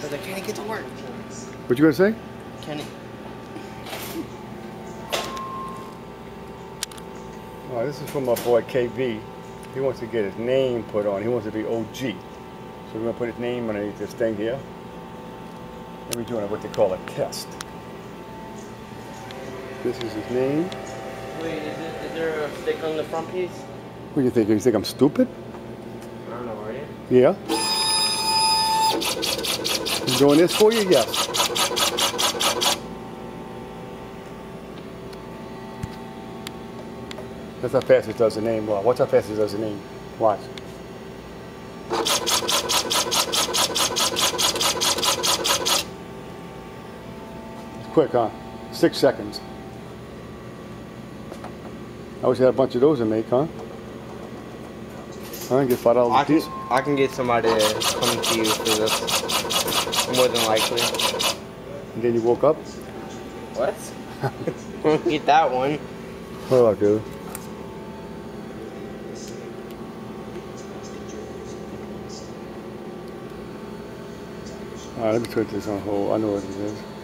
Because I can't get to work. What you gonna say? Can it? Oh, this is from my boy KB. He wants to get his name put on. He wants to be OG. So we're gonna put his name underneath this thing here. And we're doing what they call a test. This is his name. Wait, is there a stick on the front piece? What do you think? You think I'm stupid? I don't know, are you? Yeah. I'm doing this for you? Yes. That's how fast it does the name. Well, watch how fast it does the name. Watch. It's quick, huh? 6 seconds. I wish I had a bunch of those to make, huh? I get $5 a piece. I can get somebody to come to you for this. More than likely. And then you woke up? What? Won't get that one. Hold up, dude. Alright, let me put this on hold. I know what it is.